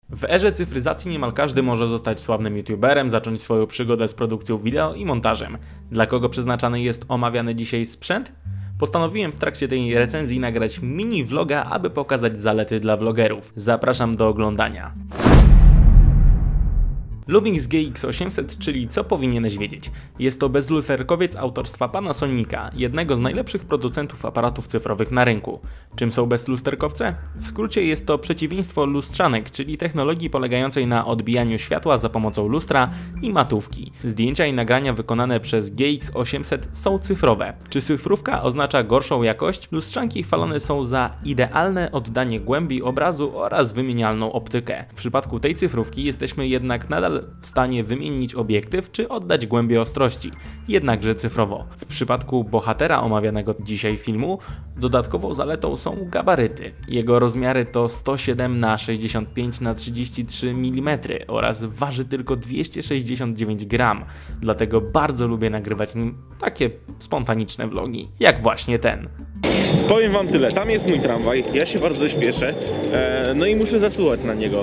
W erze cyfryzacji niemal każdy może zostać sławnym youtuberem, zacząć swoją przygodę z produkcją wideo i montażem. Dla kogo przeznaczany jest omawiany dzisiaj sprzęt? Postanowiłem w trakcie tej recenzji nagrać mini vloga, aby pokazać zalety dla vlogerów. Zapraszam do oglądania. Lumix GX800, czyli co powinieneś wiedzieć. Jest to bezlusterkowiec autorstwa Panasonica, jednego z najlepszych producentów aparatów cyfrowych na rynku. Czym są bezlusterkowce? W skrócie jest to przeciwieństwo lustrzanek, czyli technologii polegającej na odbijaniu światła za pomocą lustra i matówki. Zdjęcia i nagrania wykonane przez GX800 są cyfrowe. Czy cyfrówka oznacza gorszą jakość? Lustrzanki chwalone są za idealne oddanie głębi obrazu oraz wymienialną optykę. W przypadku tej cyfrówki jesteśmy jednak nadal w stanie wymienić obiektyw czy oddać głębię ostrości, jednakże cyfrowo. W przypadku bohatera omawianego dzisiaj filmu dodatkową zaletą są gabaryty. Jego rozmiary to 107 na 65 na 33 mm oraz waży tylko 269 gram, dlatego bardzo lubię nagrywać nim takie spontaniczne vlogi, jak właśnie ten. Powiem wam tyle, tam jest mój tramwaj, ja się bardzo śpieszę, no i muszę zasuwać na niego.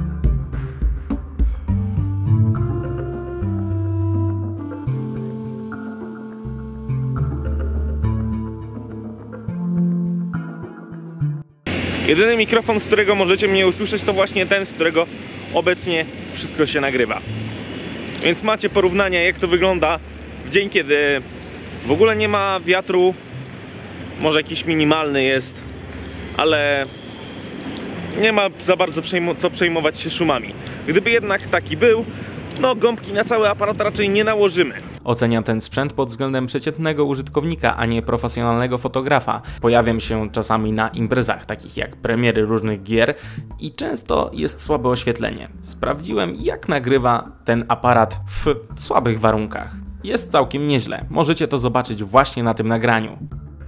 Jedyny mikrofon, z którego możecie mnie usłyszeć, to właśnie ten, z którego obecnie wszystko się nagrywa. Więc macie porównania, jak to wygląda w dzień, kiedy w ogóle nie ma wiatru. Może jakiś minimalny jest, ale nie ma za bardzo co przejmować się szumami. Gdyby jednak taki był, no gąbki na cały aparat raczej nie nałożymy. Oceniam ten sprzęt pod względem przeciętnego użytkownika, a nie profesjonalnego fotografa. Pojawiam się czasami na imprezach, takich jak premiery różnych gier i często jest słabe oświetlenie. Sprawdziłem, jak nagrywa ten aparat w słabych warunkach. Jest całkiem nieźle. Możecie to zobaczyć właśnie na tym nagraniu.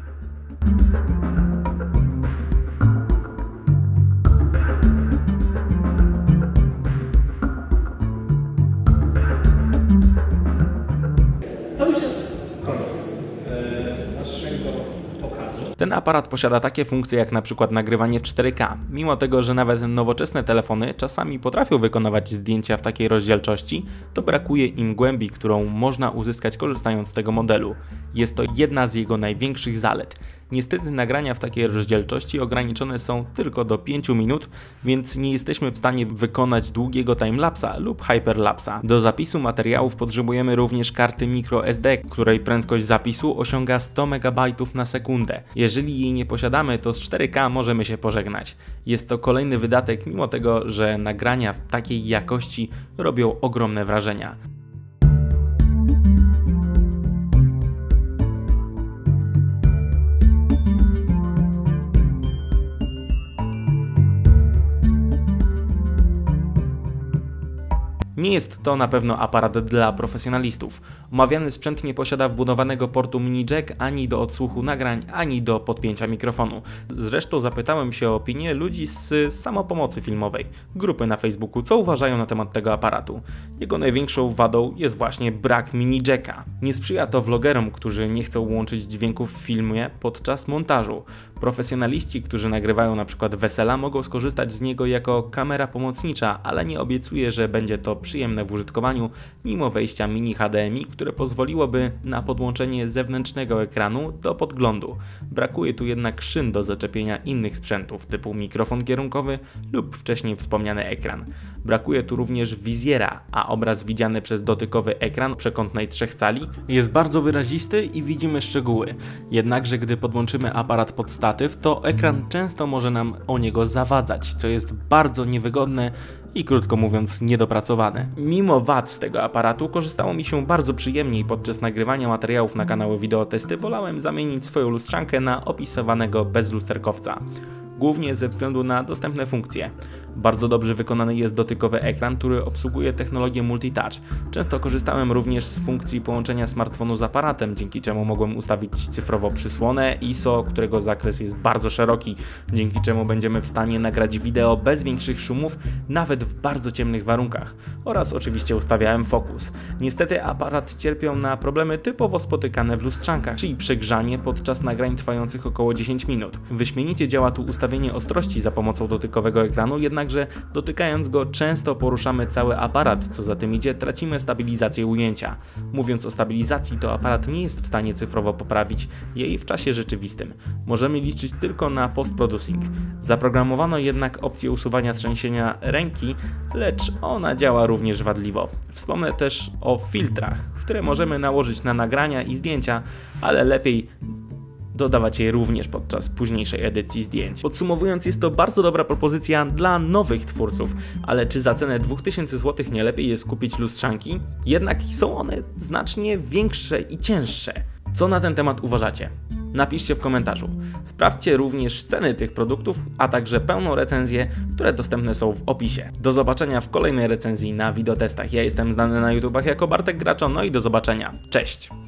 Ten aparat posiada takie funkcje jak na przykład nagrywanie w 4K. Mimo tego, że nawet nowoczesne telefony czasami potrafią wykonywać zdjęcia w takiej rozdzielczości, to brakuje im głębi, którą można uzyskać korzystając z tego modelu. Jest to jedna z jego największych zalet. Niestety nagrania w takiej rozdzielczości ograniczone są tylko do 5 minut, więc nie jesteśmy w stanie wykonać długiego timelapsa lub hyperlapsa. Do zapisu materiałów potrzebujemy również karty microSD, której prędkość zapisu osiąga 100 MB na sekundę. Jeżeli jej nie posiadamy, to z 4K możemy się pożegnać. Jest to kolejny wydatek, mimo tego, że nagrania w takiej jakości robią ogromne wrażenia. Nie jest to na pewno aparat dla profesjonalistów. Omawiany sprzęt nie posiada wbudowanego portu mini jack ani do odsłuchu nagrań, ani do podpięcia mikrofonu. Zresztą zapytałem się o opinię ludzi z samopomocy filmowej, grupy na Facebooku, co uważają na temat tego aparatu. Jego największą wadą jest właśnie brak mini jacka. Nie sprzyja to vlogerom, którzy nie chcą łączyć dźwięków w filmie podczas montażu. Profesjonaliści, którzy nagrywają na przykład wesela, mogą skorzystać z niego jako kamera pomocnicza, ale nie obiecuję, że będzie to przyjemne w użytkowaniu, mimo wejścia mini HDMI, które pozwoliłoby na podłączenie zewnętrznego ekranu do podglądu. Brakuje tu jednak szyn do zaczepienia innych sprzętów, typu mikrofon kierunkowy lub wcześniej wspomniany ekran. Brakuje tu również wizjera, a obraz widziany przez dotykowy ekran przekątnej 3 cali jest bardzo wyrazisty i widzimy szczegóły. Jednakże gdy podłączymy aparat pod statyw, to ekran często może nam o niego zawadzać, co jest bardzo niewygodne i krótko mówiąc niedopracowane. Mimo wad z tego aparatu korzystało mi się bardzo przyjemnie i podczas nagrywania materiałów na kanały Wideotesty wolałem zamienić swoją lustrzankę na opisywanego bezlusterkowca. Głównie ze względu na dostępne funkcje. Bardzo dobrze wykonany jest dotykowy ekran, który obsługuje technologię multitouch. Często korzystałem również z funkcji połączenia smartfonu z aparatem, dzięki czemu mogłem ustawić cyfrowo przysłonę ISO, którego zakres jest bardzo szeroki, dzięki czemu będziemy w stanie nagrać wideo bez większych szumów, nawet w bardzo ciemnych warunkach. Oraz oczywiście ustawiałem fokus. Niestety aparat cierpiał na problemy typowo spotykane w lustrzankach, czyli przegrzanie podczas nagrań trwających około 10 minut. Wyśmienicie działa tu ustawienie ostrości za pomocą dotykowego ekranu, jednak jednakże dotykając go często poruszamy cały aparat, co za tym idzie tracimy stabilizację ujęcia. Mówiąc o stabilizacji, to aparat nie jest w stanie cyfrowo poprawić jej w czasie rzeczywistym. Możemy liczyć tylko na post-producing. Zaprogramowano jednak opcję usuwania trzęsienia ręki, lecz ona działa również wadliwo. Wspomnę też o filtrach, które możemy nałożyć na nagrania i zdjęcia, ale lepiej dodawać je również podczas późniejszej edycji zdjęć. Podsumowując, jest to bardzo dobra propozycja dla nowych twórców, ale czy za cenę 2000 zł nie lepiej jest kupić lustrzanki? Jednak są one znacznie większe i cięższe. Co na ten temat uważacie? Napiszcie w komentarzu. Sprawdźcie również ceny tych produktów, a także pełną recenzję, które dostępne są w opisie. Do zobaczenia w kolejnej recenzji na Wideotestach. Ja jestem znany na YouTubach jako Bartek Graczo, no i do zobaczenia. Cześć!